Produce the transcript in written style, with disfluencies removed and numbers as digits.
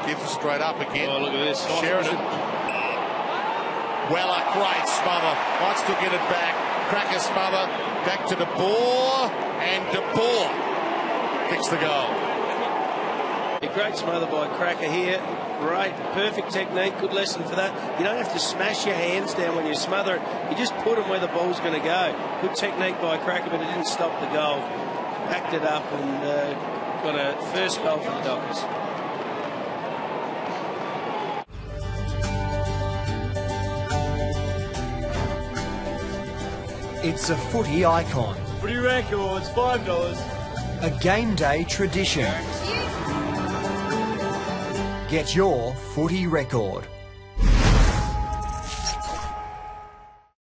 Gives it straight up again. Oh, look at this. Sheridan. Weller, great smother. Might still get it back. Cracker smother. Back to De Boer. And De Boer kicks the goal. A great smother by Cracker here. Great, perfect technique. Good lesson for that. You don't have to smash your hands down when you smother it. You just put them where the ball's going to go. Good technique by Cracker, but it didn't stop the goal. Packed it up and got a first goal for the Dockers. It's a footy icon. Footy records, $5. A game day tradition. Get your footy record.